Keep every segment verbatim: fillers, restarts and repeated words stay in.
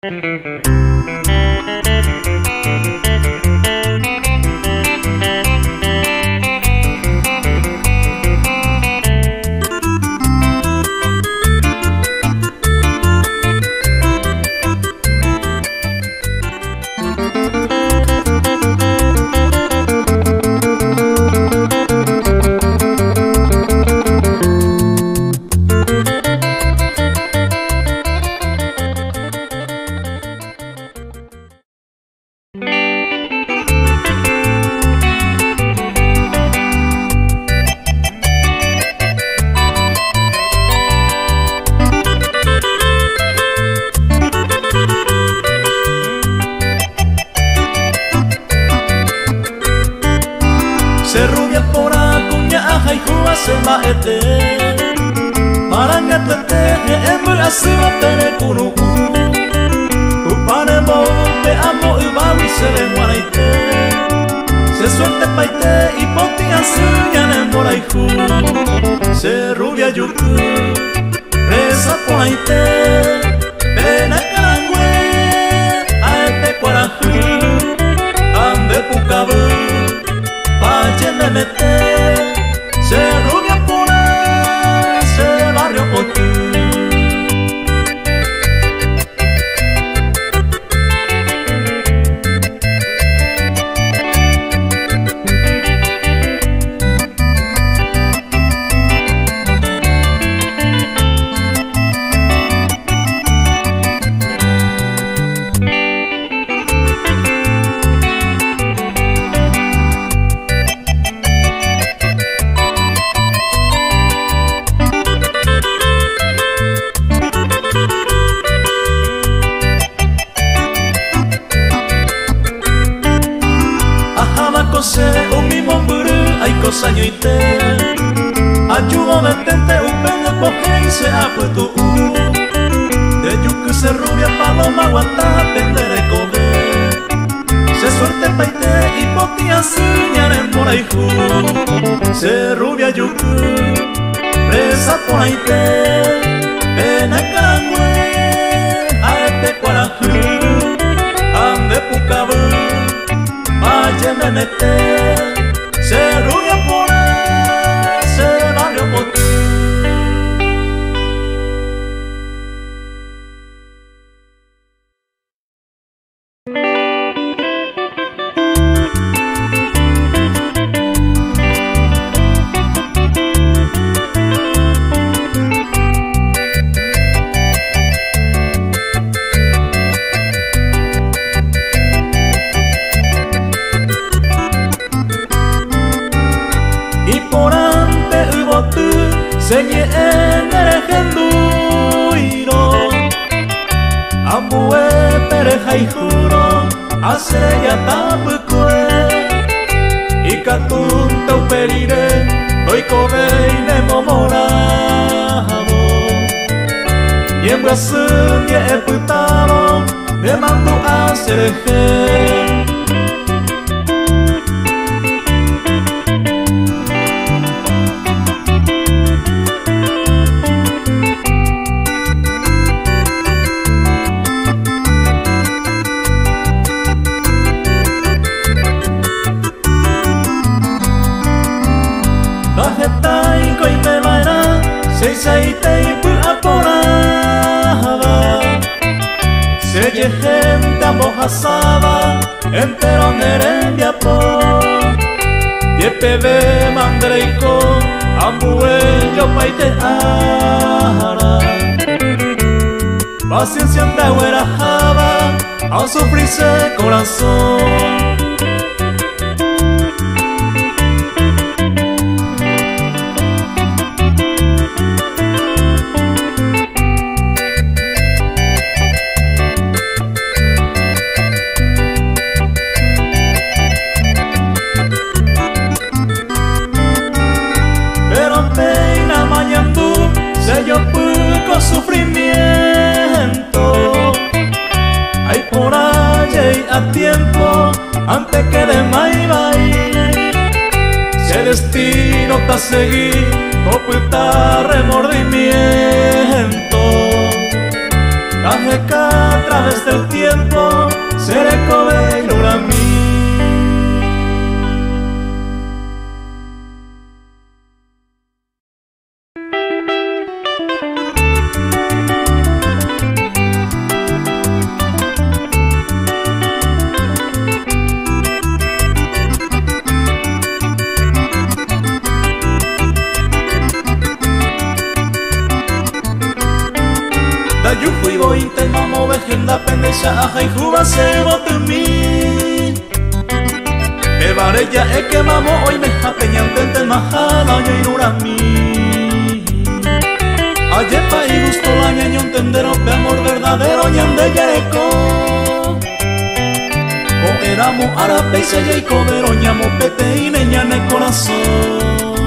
Se rubia por acuña y juva se maete Marangatuete embul asuma pere kunu Tu pane mo pe amo ubawi se le guanaite Se suerte paite y poti asuñan en moraiku Se rubia yuku presa por aite Pena carangüe aete cuarajú Ande pucabu Valle me mete, se rubia por ese barrio Potú. Se un mismo mburu hay cosa ñoite ayudo detente un pende poje y se apuesto de yuku se rubia paloma guanta pendere coge se suerte paite y potia suñar en por ahí se rubia yuku presa por ahí te pena carangüe a este cuarajú ande pucabu Valle me mete, se rubia por ese barrio Potú. Señe en erejenduiro Ambue pereja y juro Hace ya tapukue Y catunta uperire Doy cobe y ne momorabo Y en Brasil ye eputaro Me mando a sereje Taiko y me vaina, seis seite y puaporaba Se ye gente amojasaba, entero nerembia por Ye pebe mandreiko, ambue yo paite ara Paciencia en huera java, al sufrirse corazón Yo poco sufrimiento hay por allí a tiempo antes que de maibay si el destino te seguir oculta remordimiento Cajeca a través del tiempo, seré cobeiro a mí. Yo fui voy intentamos vejenda pendeja aja y juba se botemí. Que varella e que mamo hoy me japeñan tente majada y irurami. Ayer pa y gusto la ñaño entendero pe amor verdadero ñan de yereco. O éramos arape y se y cobero ñamo pete y neñan el corazón.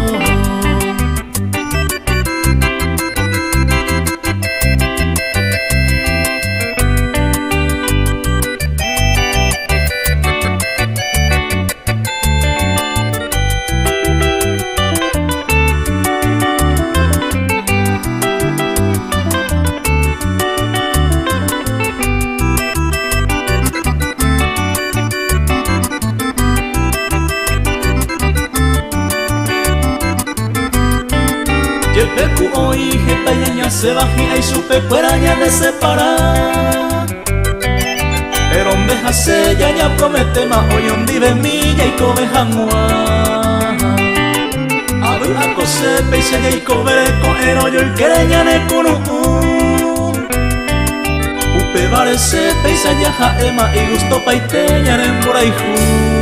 Hoy jetaña se bajía y supe fueraña de separar. Pero me jase ya ya promete más hoy un vive milla y cobeja mua. A ver a cose peise ya y cobere coero yo el quereña ne kunu. Upe varese peise ya jaema y gusto paiteña en por ahí ju.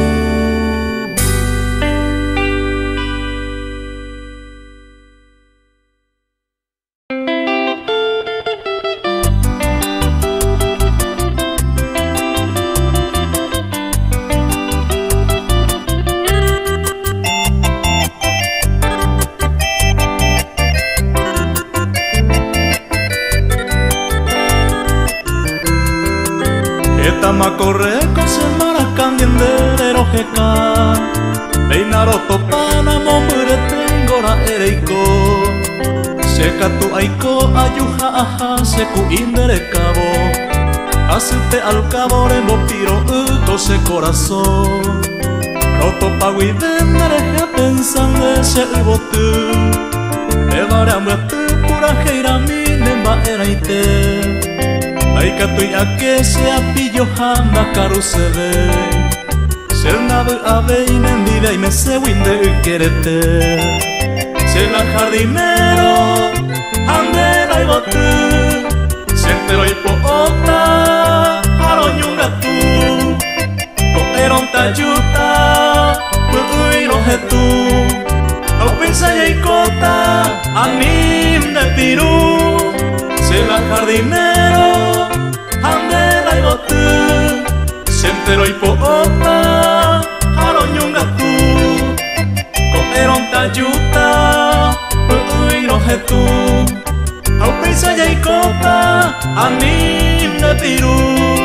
Ma corre con semana candiendero jeca Peinaro topana mombre tengora ereiko Seca tu aiko ayuja aja seku indere cabo Asute al cabo rembo piro uto se corazón Roto pagui vendere pensando ese botu Evare ambrate pura geira mi nemba eraite Aika tui ake se apillo handa karu se ve Ser nabe aveinen vive y me se winde ukerete Se la jardinero andela y botu Sentero y poota haroñunga tu Koeron tayuta puuiro hetu Au pensa y kota anim de piru Se la jardinero andela y botu Sentero y poota haroñunga tu Koeron tayuta puuiro hetu Au pensa y kota anim de piru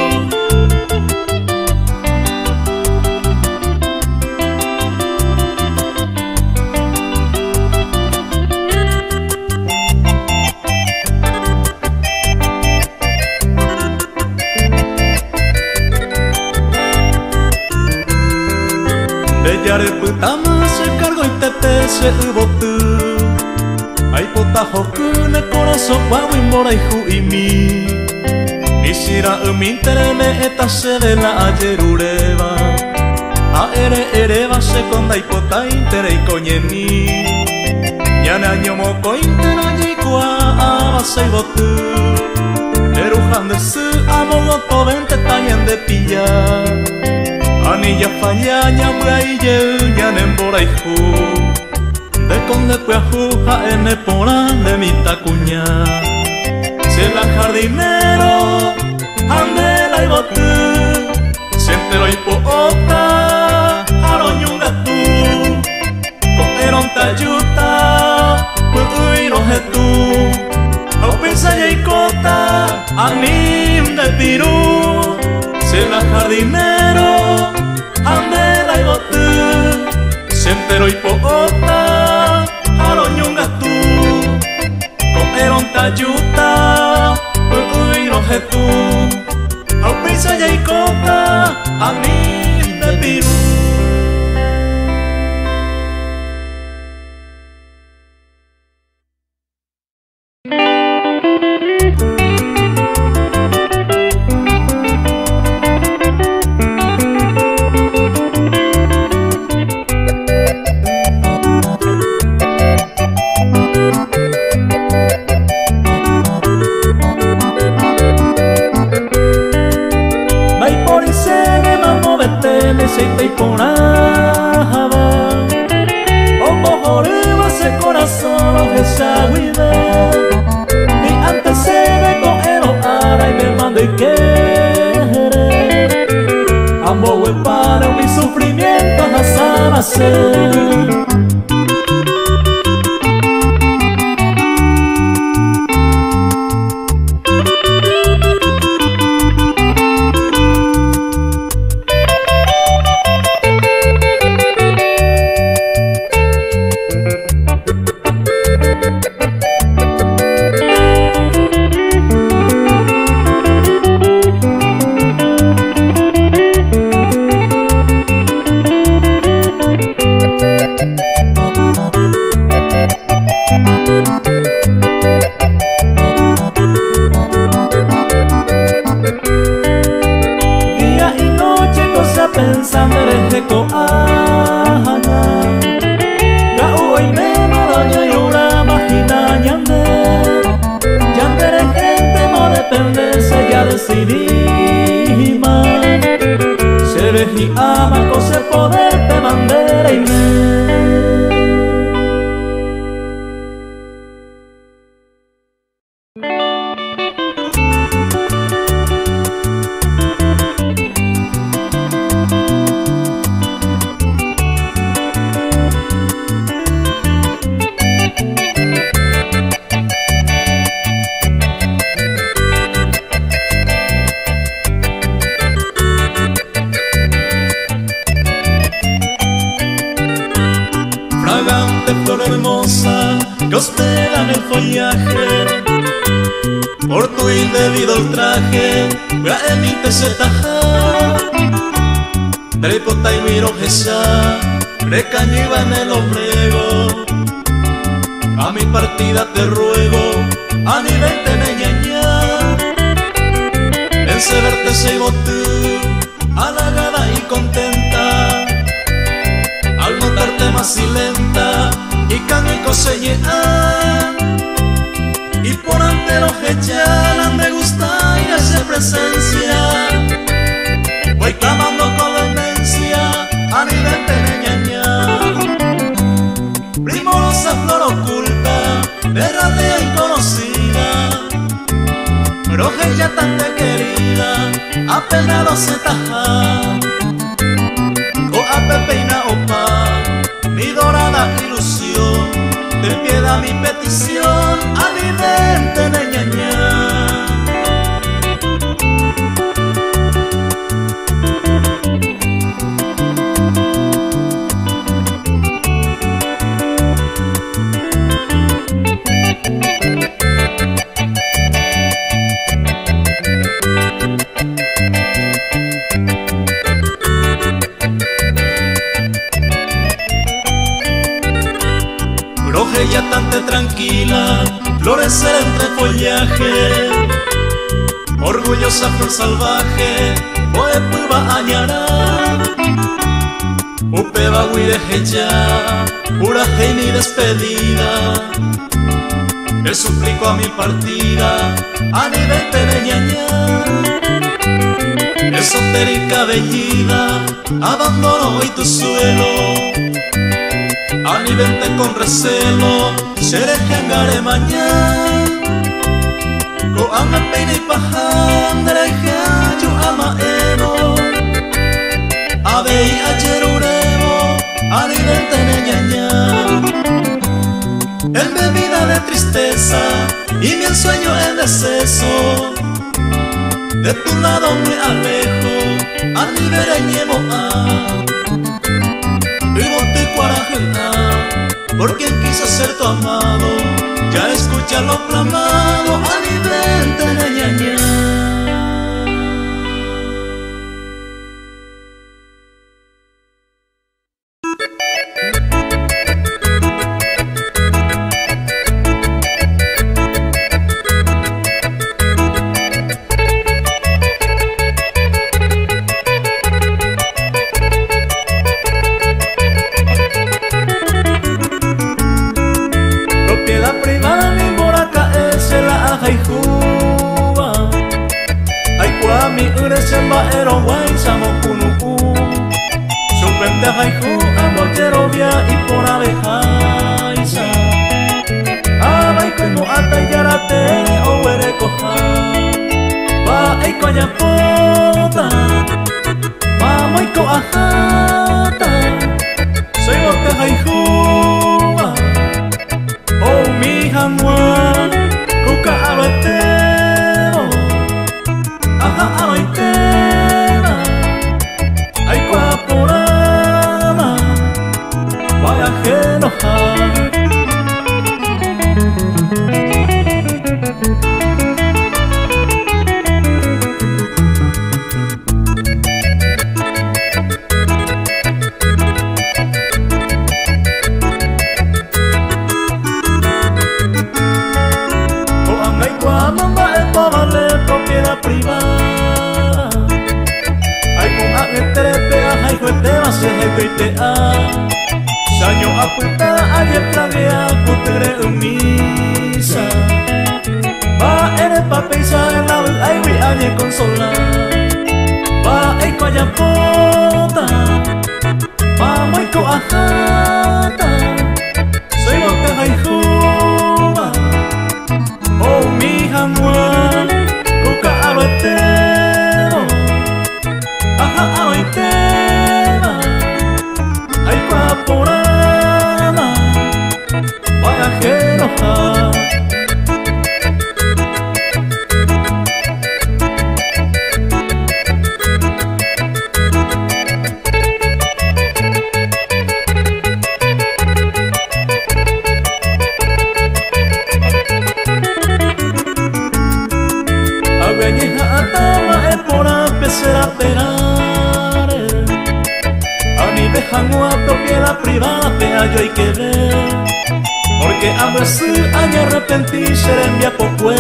Yare putama se cargo y te pese ubotu Ay pota hokune corazón guau imbora ihu imi Nishira umintere me eta se de la ayerureba A ere ereba se konda y pota intere y koñeni Yane año moko intera yikua abase ibotu Erujan de su amogoto vente tañen de pilla Anilla falla ñambra y ye ñanen bora y ju De conde cuajuja en el pora de mi tacuña Se la jardinero andela y botu Sentero y poota haroñunga tu Coeron tayuta puuiro hetu Au pensa y kota anim de piru Se la jardinero andela y botu Sentero y poota haroñunga tu Coeron tayuta puuiro hetu prisa y cota a mí me piru. Salvaje, oe puiba añara, upeba guidejeya, pura mi despedida. Le suplico a mi partida, a nivel tereñaña, esotérica bellida, abandono hoy tu suelo. A nivel te con recelo, seré jangare mañana. Ko ame peini pahan dereja yo ama eno Abei ayer uremo anidente neñaña En bebida de tristeza y mi ensueño en deceso De tu lado me alejo a mi vereñemo a Vivo te cuarajena por quien quiso ser tu amado Ya escucha lo clamado a nivel de ñaña. uresen ba'ero guay samo kunuku Supente haiku ambollero via y por abejaisa Abai kuenu atai yarate o were koha Ba eiko ayapota Ba moiko ahata Soy bote haiku Oh mi hanwa Kuka aloetero Aha aloetera Aiko apurama Vaya genoja Propiedad privada Ay con agneterepe Ay jueteba se jepetea Saño aputa Ayer plaguea Kutere umisa Va ere papeisa En la vez ay vi ayer consola Va eiko ayapota Va moiko ajata Soy bote haijuba Oh mi hanwa Kuka aloetero Aha aloetera Aiko apurama Vaya genoja Será penare A mi dejando a propiedad privada Pea yo hay que ver Porque a veces hay arrepentir Serembia poco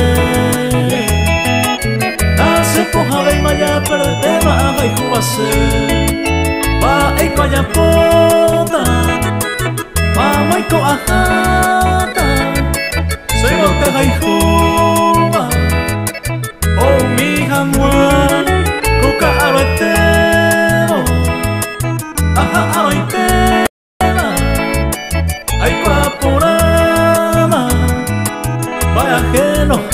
Nace poja de maya Perdema a baiku base Va eiko ayapota Va moiko ajata Soy bote haijuba Oh mi hanwa Kuka aloetero Aha aloetera Aiko apurama Vaya genoja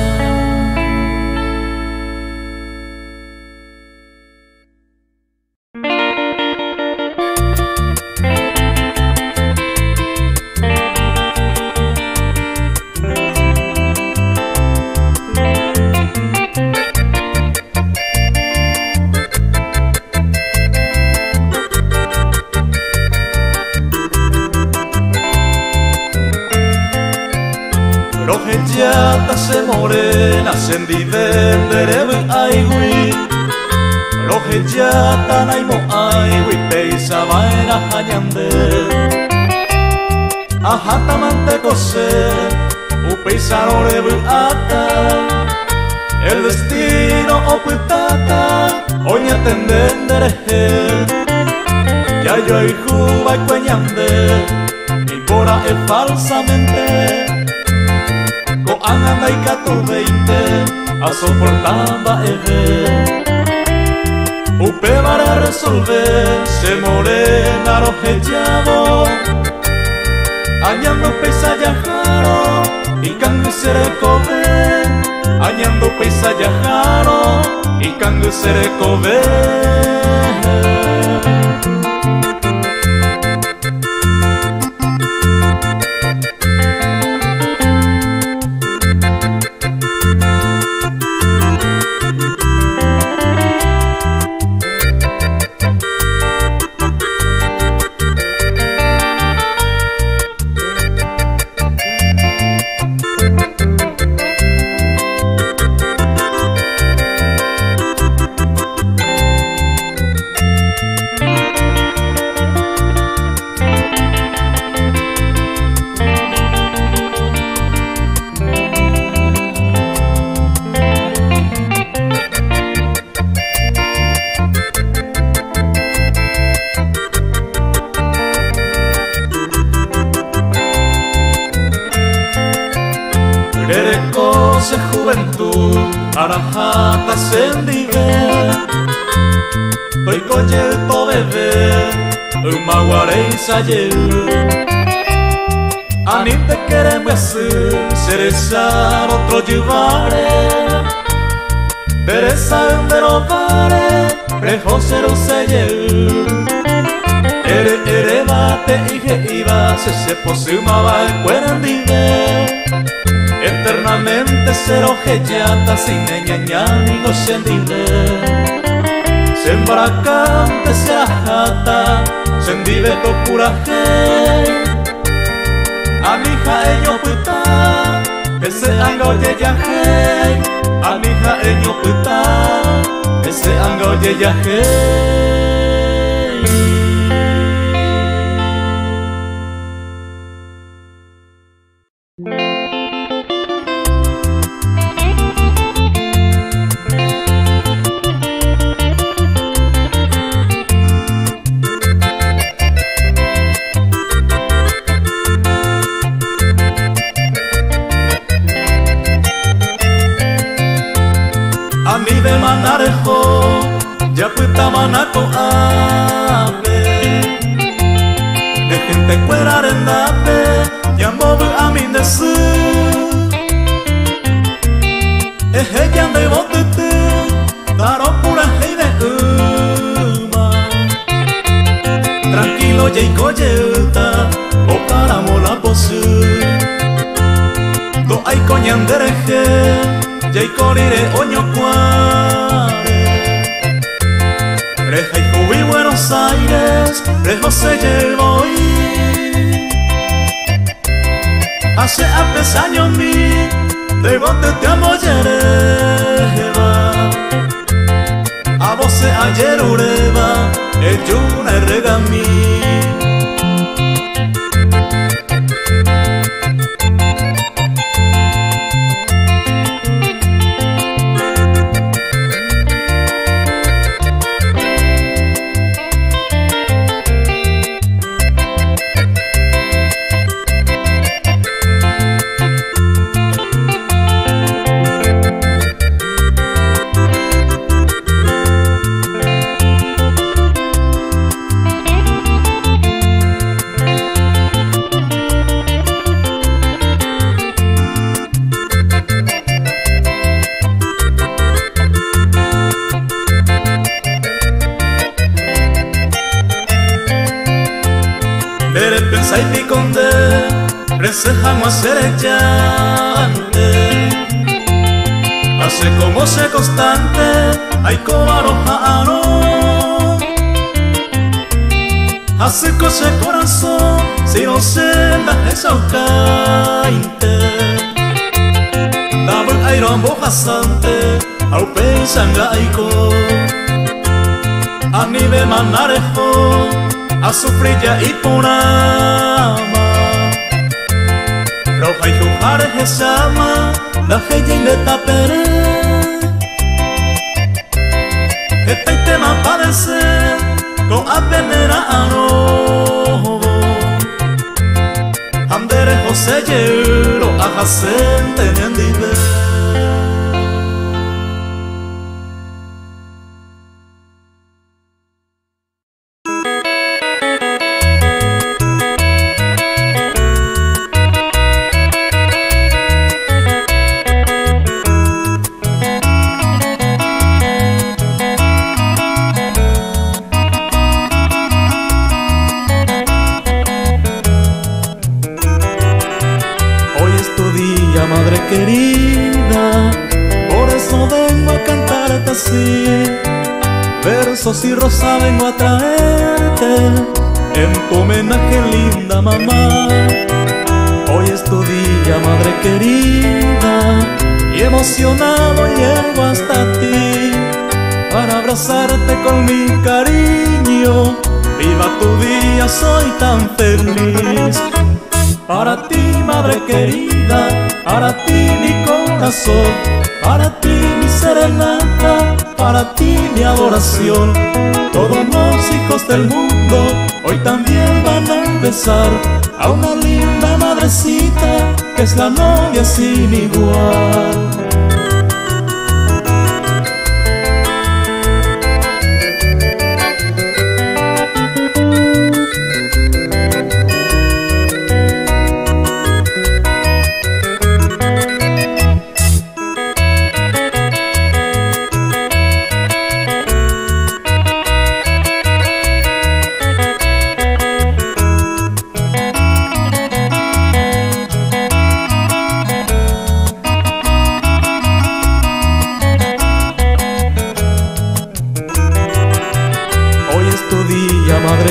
Yata se morena sendi venderebu aiwi Loje yata naimo aiwi peisa vaina hanyande Ahata manteko se upeisa orebu ata El destino oputata oña tendendereje Ya yo hay juba y cueñande Mi pora es falsamente Ananda y cato veinte a soportamba eve Upe para resolver se morena rojellado Añando pesa yajaro y cangu serekobe Añando pesa yajaro y cangu serekobe Ereco se juventud, arajata sendive Tôi có nhớ to về về ở mà qua đây xa nhớ Ani te queremos así cerezar otro llevaré Pereza en derobare Prejo cero se Ere ere bate ige iba Se se posumaba el cuerendide Eternamente cero geyata Sin ñaña ni gosendide Sembracante se ajata Sendive to curaje Anija ello puta Ese anga oye yaje Anija ello puta Ese anga oye yaje Manarejo, ya puta manaco ave De gente cuera arendape, ya mobu a mi desu Eje ya de botete, daro pura hei de uma Tranquilo ya y coyeuta, o caramola posu Do ay coñandereje Jai corire oño cuare Reja y Jubi Buenos Aires Rejo se llevó y Hace apes años mi De bote te amo yereba A vos se ayer ureba El yuna y regami Resejamos a ser echante Hace como se constante Ay cobaroja Hace cose corazón Si no se da esa cainte Dame el aire ambojasante Au pensanga aiko A nivel manarejo A sufrilla y punama Roja y jujare que llama La jeya y le tapere Esta y tema padecer Con apenera a no Andere José Yero A Jacente Nendive querida, por eso vengo a cantarte así. Versos y rosa vengo a traerte en tu homenaje, linda mamá. Hoy es tu día, madre querida, y emocionado llego hasta ti para abrazarte con mi cariño. Viva tu día, soy tan feliz. Para ti, madre querida, para ti mi corazón, para ti mi serenata, para ti mi adoración. Todos los hijos del mundo hoy también van a besar a una linda madrecita que es la novia sin igual.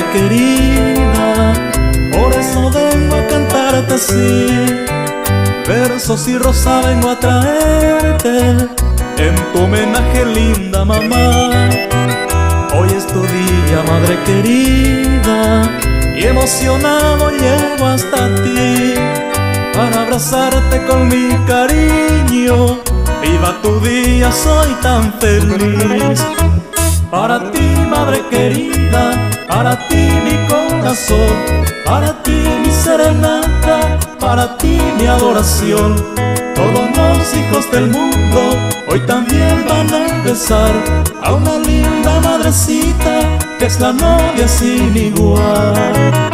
querida, por eso vengo a cantarte así. Versos y rosa vengo a traerte en tu homenaje, linda mamá. Hoy es tu día, madre querida, y emocionado llego hasta ti para abrazarte con mi cariño. Viva tu día, soy tan feliz. Para ti, madre querida, para ti mi corazón, para ti mi serenata, para ti mi adoración. Todos los hijos del mundo hoy también van a besar a una linda madrecita que es la novia sin igual.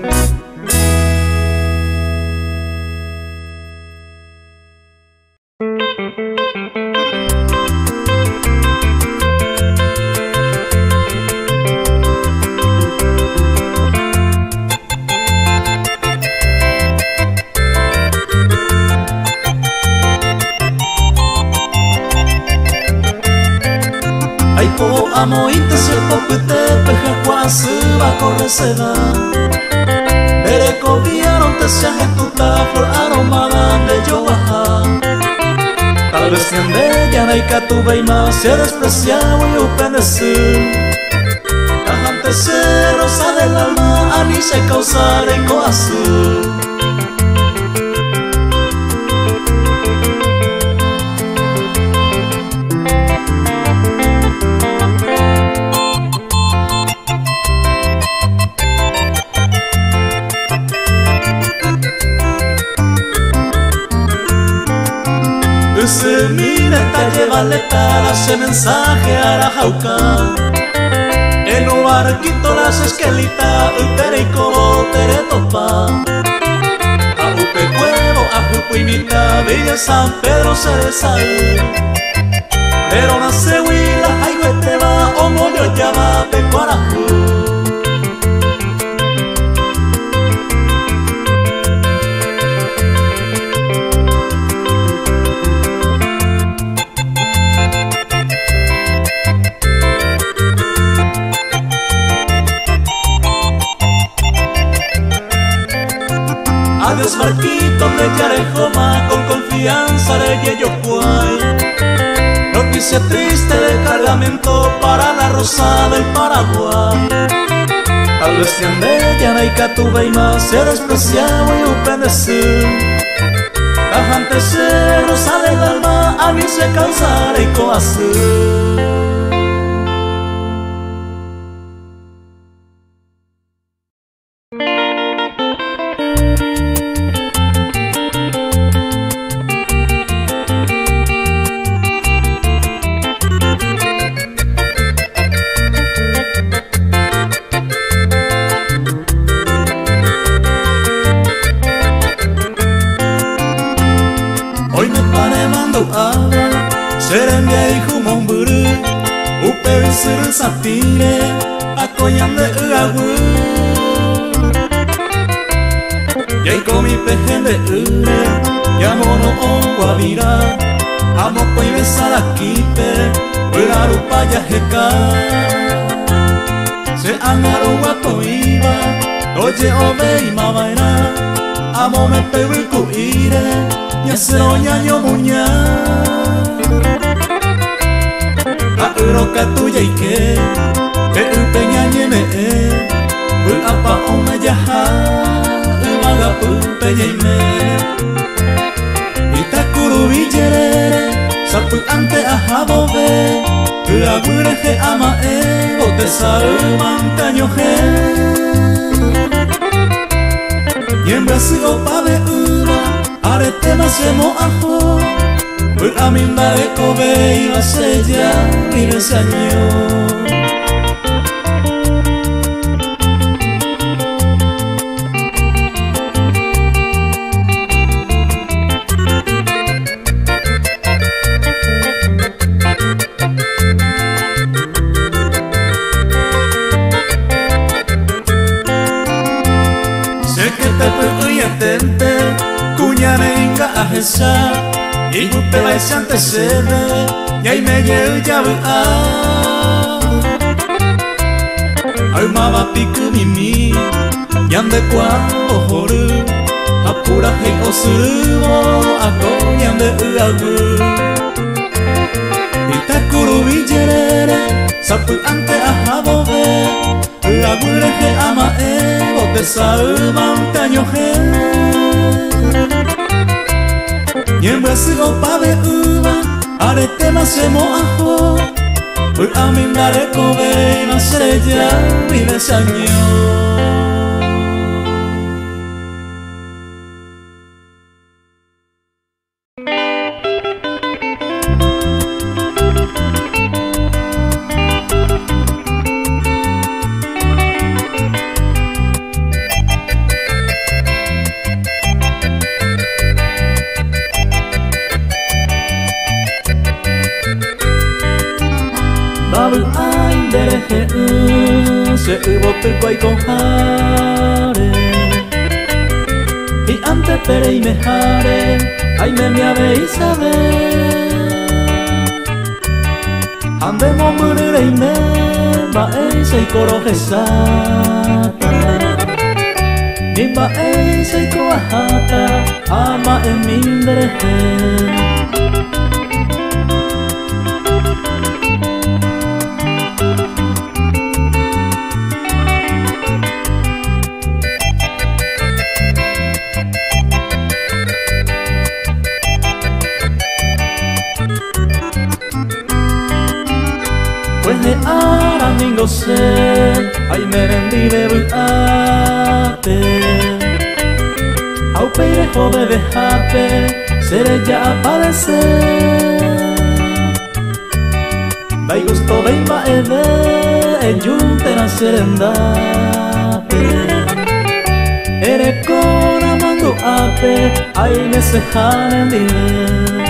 Amo inte se popute peja quasi va correceda. Bere copiaron te sean en tu flor aromada de yo baja. Tal vez en ella no hay que tu veima se despreciado y upendecer. Cajante se rosa del alma a ni se causar en coazú. Se mira esta llevaleta, hace mensaje a la jauca. En un barquito las esquelitas, utere y cobo, tere topa. A upe cuevo, a jupuimita, Villa San Pedro Cerezal. Pero nace huila, ay huete va, o mollo ya va, pecuarajú. Adiós barquito de Yarejoma, con confianza de Yeyocuay. Noticia triste de cargamento para la rosa del Paraguay. Tal vez si en ella no hay que tu veima se despreciaba y upendecer. Tajante se rosa del alma a mí se causara y coacer. Serembia y Jumomburu, Upe Visur Satire, Acoyan de Uahu. Yay comi pejen de Ure, Yamono o Guavira, Amo Poi Besara Kipe, Urarupa Yajeka. Se Angaru Guatoiba, Oye Obe y Mabaira, Amo me Pewiku Ire, Yasero Yayo Muña. Uroka tuya y que te upeña ñeme bu apa oma jaha umaga upeña y me itakuru bijere sapu ante ahabobe uagure je ama e o te saru mantaño je yembra sigo pabe ura arete masemo ajo. A mi madre cobe iba a ser ya y me enseñó. Sé que te puedo y entente, cuñarenga a esa. Y te vais antes se ve, y ahí me llevo ya a. Ay, mamá, く耳病んでこわを掘るハプラヘをするをあこにゃんでうあぐIta kuru vijerere sapu ante ahabo ve u agure he ama e o te sau montaño he Niembre sigo pave uva arete masemo ajo u amindare kobe na seja vive saño Se hubo pico y con jare Y antes pere y me jare Ay me me habéis saber Andemos murire y me Baeis y coro jesata Ni baeis y coajata Ama en mi dereje Aramingo se ay merendi de buate Au peire jove de jape seré ya aparecer Dai gusto de imba ede e junte na serendate Ere con amando ape ay me se janen dire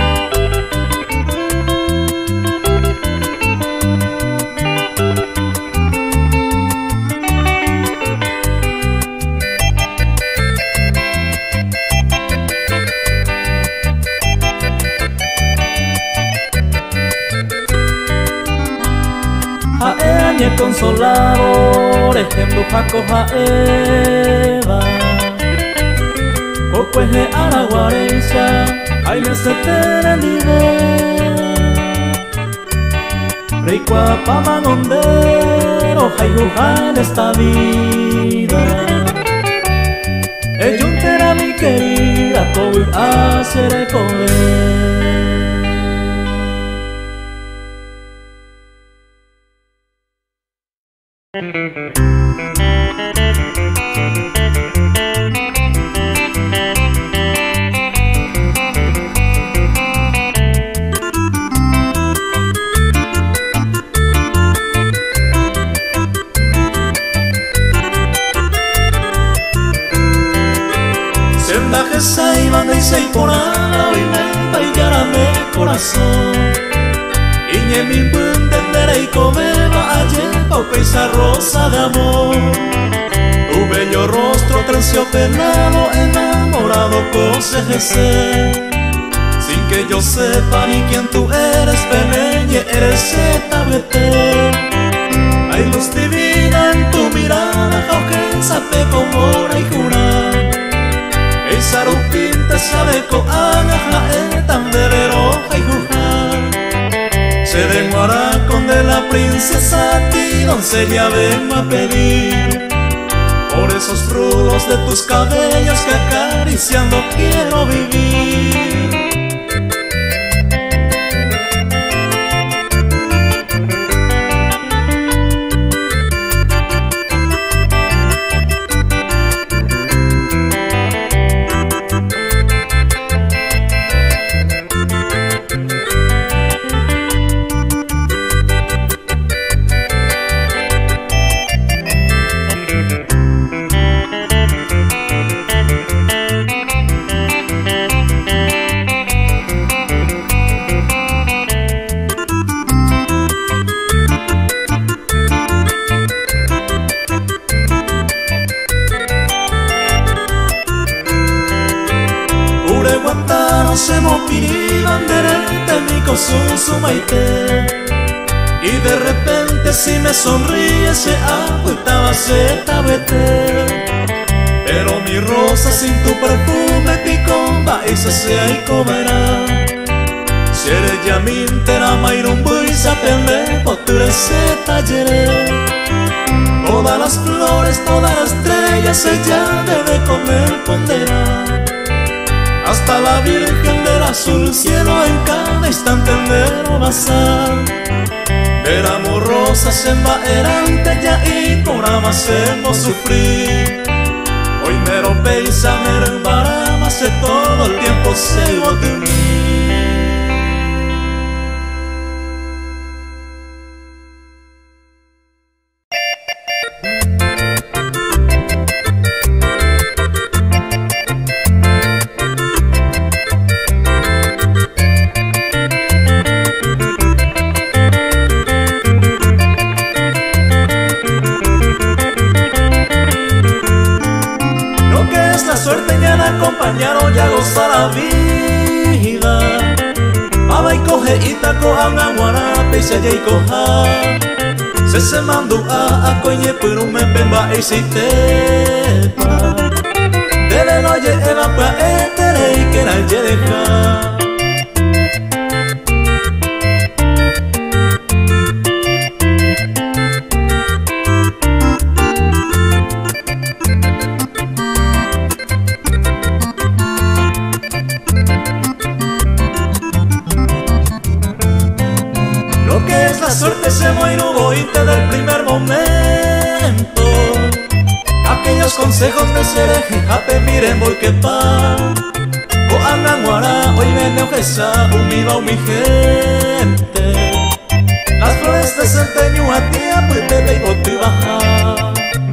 Hae consolador, ejemplo jaco jaeva Cocueje a la guarecha, ay me se tere nivel Reicua pa manondero, jai juja en esta vida Ejuntera mi querida, cobu hacer el comer Se iban de seis por ahora y me bailaran de corazón Y ni mi entender y comeba ayer paupe esa rosa de amor Tu bello rostro terciopelado enamorado con C G C Sin que yo sepa ni quién tú eres, peneñe, eres Z B T Hay luz divina en tu mirada, jauque sape como y jurar Sarupinta sabe ko anaja etan de veroja y jujar Se de guaracón de la princesa a ti doncella vengo a pedir Por esos rulos de tus cabellos que acariciando quiero vivir Hacemos piri banderete mi cosusu maite Y de repente que si me sonríe se agüitaba, se tabete. Pero mi rosa sin tu perfume picomba esa sea y comerá. Si eres yamin tera mayrum buisa pele poture se talleré. Todas las flores, todas las estrellas ella debe corresponder. Hasta la Virgen del azul cielo en cada instante mero basar. Éramos rosas en erante ya y por amasemos sufrir. Hoy mero peisa mero barama se todo el tiempo se iba de mí. Acompañaron ya gozar la vida. Baba y coge y taco a una guarape y se y coja. Se se mandó a a coñe pero me pemba y si te pa. Dele no ye eva pa etere y que la ye deja. La suerte se moinó del primer momento. Aquellos consejos de cereje, jape miren voy que pa. O andan guará, hoy vende ojesa, humilva mi gente. Las flores de centeño a tía, pues bebe y bote y baja.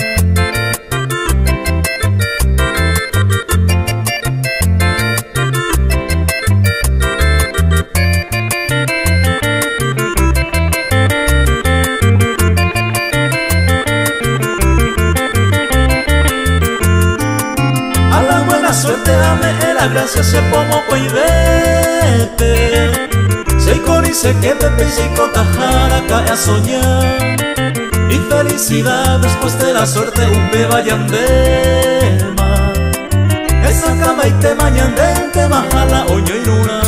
Gracias se pomo y vete. Se cori se que pepe y se cotajara cae a soñar. Y felicidad después de la suerte un pe vayan de ma. Esa cama y te mañan de te baja la oño y luna.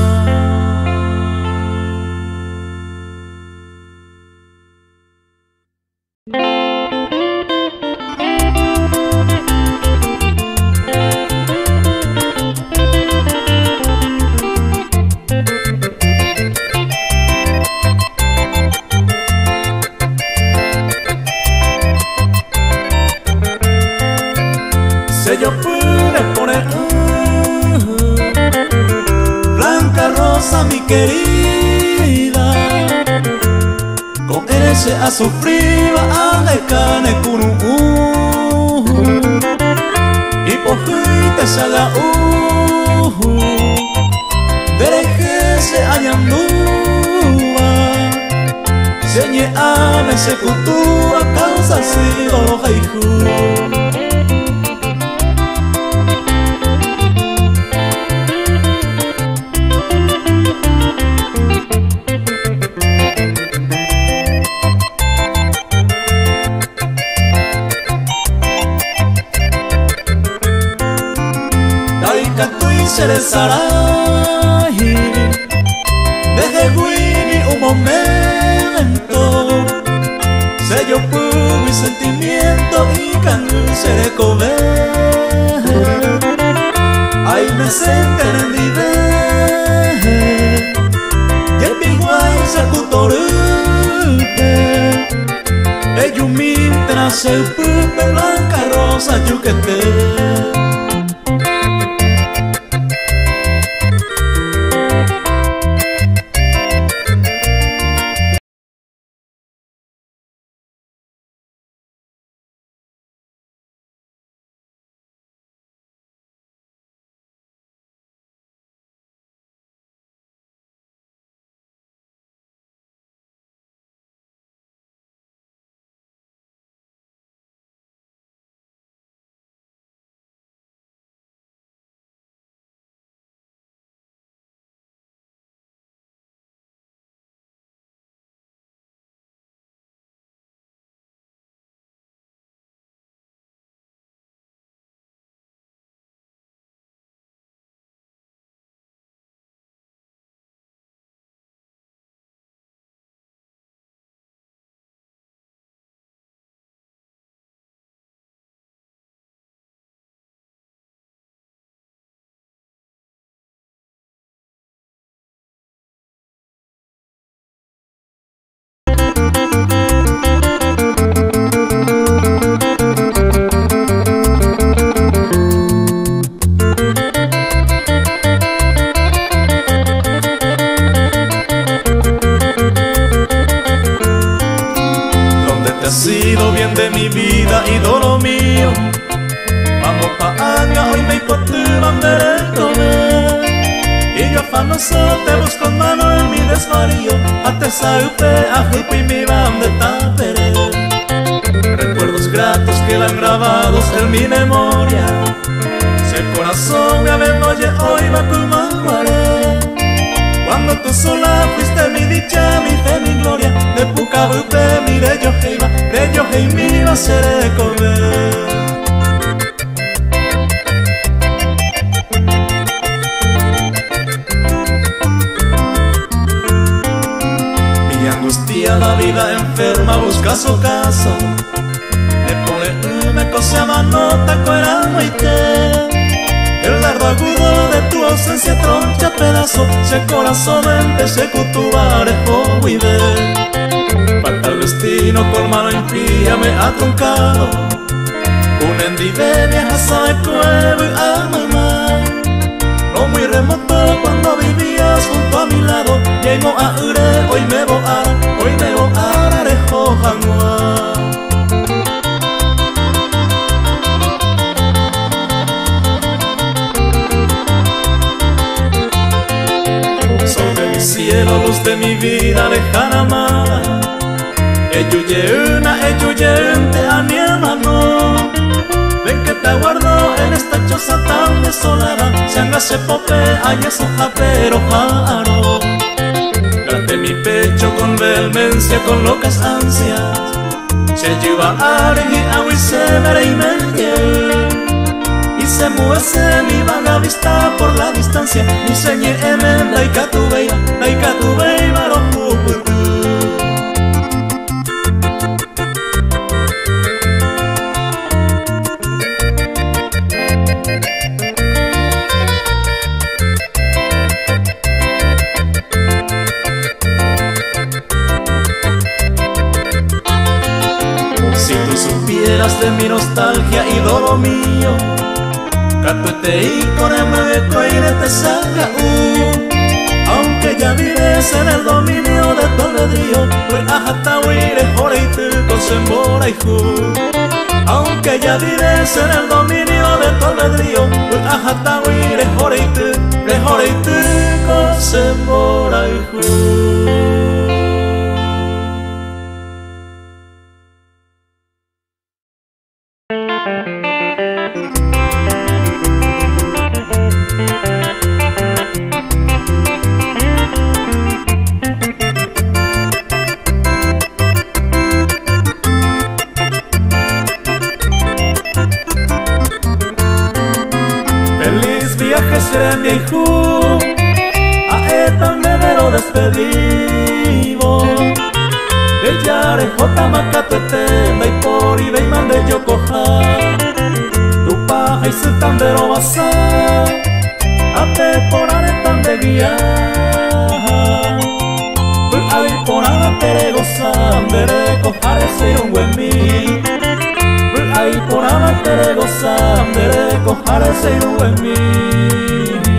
Yo pude poner uh, blanca rosa mi querida, con él se ha sufrido a decane cunu y por te salga uh, dereje se añandúa señe a me se cultúa causa si o haiku. Se les hará desde Winnie un momento se yo pude sentimiento y canción se le comer ay me senten en vive y el biguay se acutorute ellos mientras se pupe blanca rosa yuquete. sido bien de mi vida y todo lo mío. Vamos pa' Anga, hoy me hipote bandere comer. Y yo afanoso te busco en mano en mi desvarío. Hasta saupe, ajupe y mi bande tapere. Recuerdos gratos quedan grabados en mi memoria. Si el corazón me ave oye hoy va tu manguaré. Cuando tú sola fuiste mi dicha, mi fe, mi gloria. De Pucabupe, mi de yo heiba, de yo hei mi va a ser comer. La vida enferma busca su caso. Me pone una cosa manota coerano y te. El dardo agudo de tu ausencia troncha pedazo. Se corazón empecé cutubar ejo y ver. Falta el destino con mano impía me ha truncado. Un endivenia hasa de cuevo y amamá. No muy remoto cuando vivías junto a mi lado. Y ahí mo a ure, hoy me voy a. Hoy me voy a arejo jangua. Sobre mi cielo, luz de mi vida lejana amada. Eyuye una, eyuye un te aniemano. Ven que te aguardo en esta choza tan desolada. Se angase pope, hay eso japero jaro. De mi pecho con vehemencia, con locas ansias. Se lleva ari y agua y se mere y me y se muece mi vaga vista por la distancia. Mi señe emen, laika tu beiba, laika tu beiba, lo pupurú. De mi nostalgia y dolor mío, Catuete y coreme coire te saca uh. Aunque ya vives en el dominio de tu albedrío, pues ajata huire joreite con sembora y ju. Aunque ya vives en el dominio de tu albedrío, pues ajata huire joreite, joreite con sembora y ju. A esta me vero despedido. El yare jota macatuete, y por y ve mande yo coja. Tu paja y su tandero basa, a te por are tan de guía. Pues ahí por ara tere gozan, dere cojar ese un buen mi. Pues ahí por ara tere gozan, dere cojar ese un buen mi.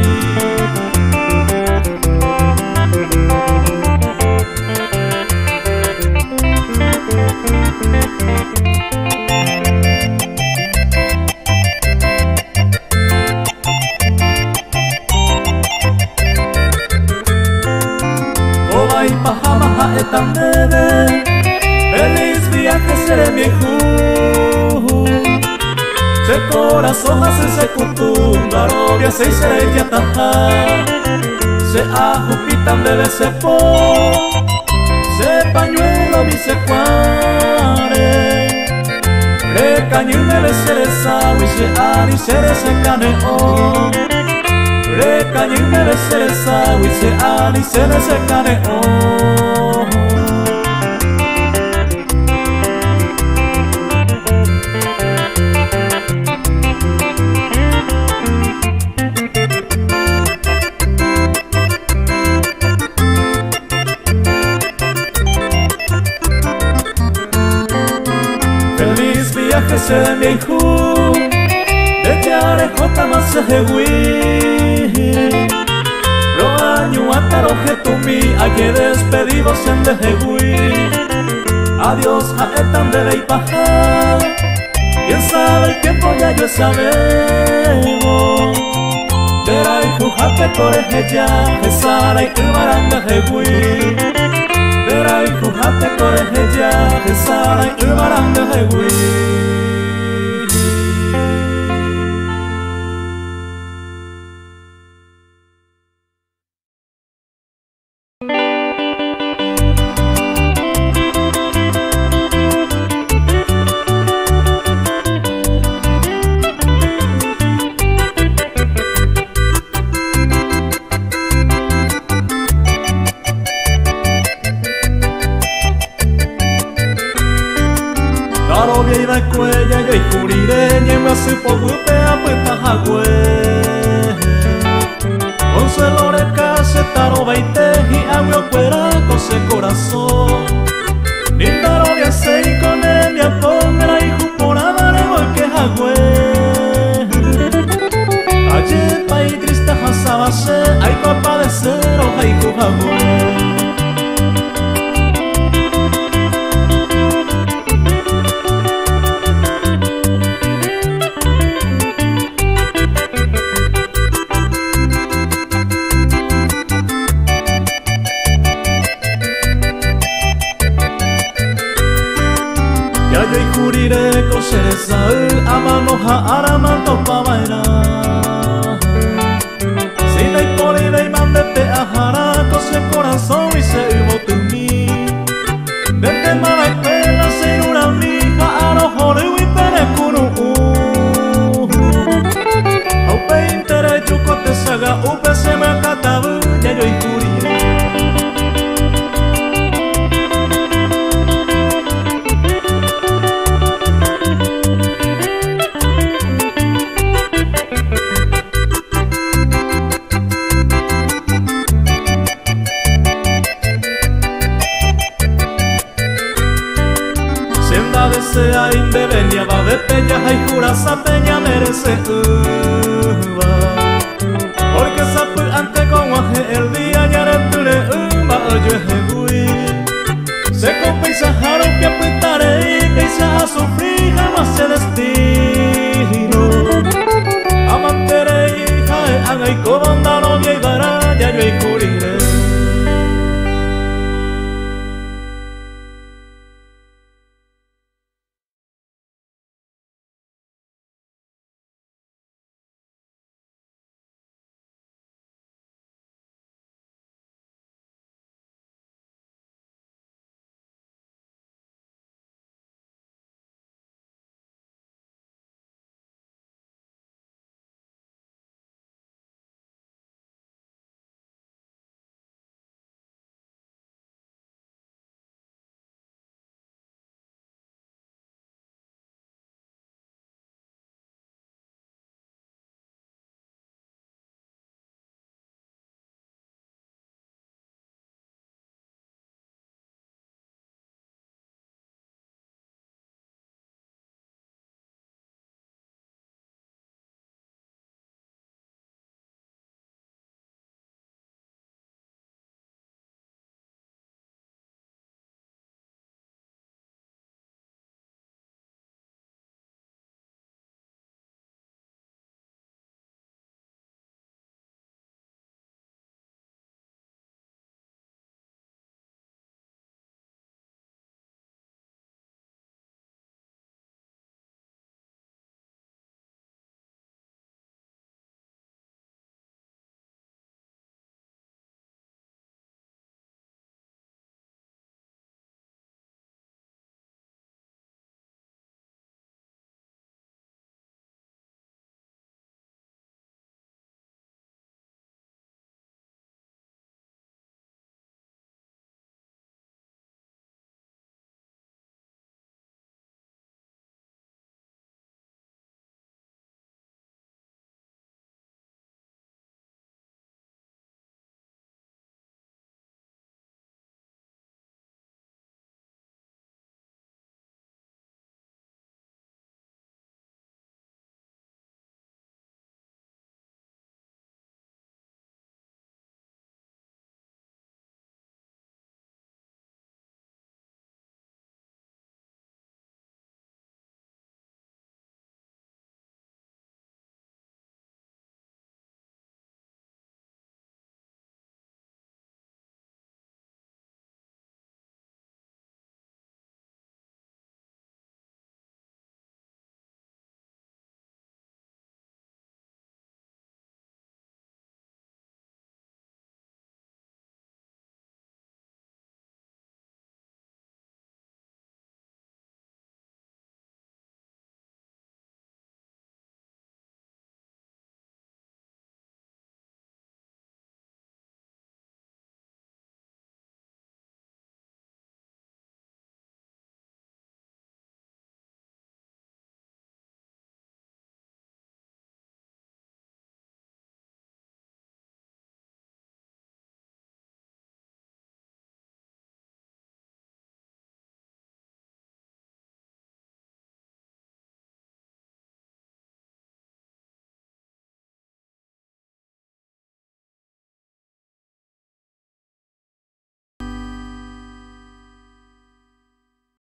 Tan bebé, feliz viaje seré mi ju. Se corazón hace se kutum, garobia se seré ya taja. Se ajupitan bebé se po, se pañuelo mi se cuare. Re cañu me be seré sawi se ani seré se caneo. Re cañu me be seré sawi se ani seré se caneo. Que se me hijo de yare jota más se hewi lo año ataroje tu mi a que despedido se ande hewi Adiós jaetan de ley paja. Quién sabe el tiempo ya yo sabemos. Verá y jujate coreje ya, Gesara y Umaranga jegui. Verá y jujate coreje ya, Gesara y Umaranga jegui. Cuella yo y curiré ni me hace poco pea puesta jagüe Consuelo de case taro baite y agua fuera cose corazón ni taro de sei con él me aponga y jupora marego que jagüe ayer pa y triste jasabase hay copa de cero hay jagüe. Seresal amanoja aramanto pa bailar. Si no hay polida y mandete a jaraco se corazón y se hubo tu mí. Vete mala escuela sin una mija arojo de huipere kuru. Aupe intere chuco te saga upe se me acatabu ya yo y curiré. Sea indevenia va de peña y jurasa peña merece uva porque sapu ante con guaje el día ya retule uva oye jegui se compensa jaro que apuntaré y pensa a sufrir jamás se destino amantere hija haga y cobanda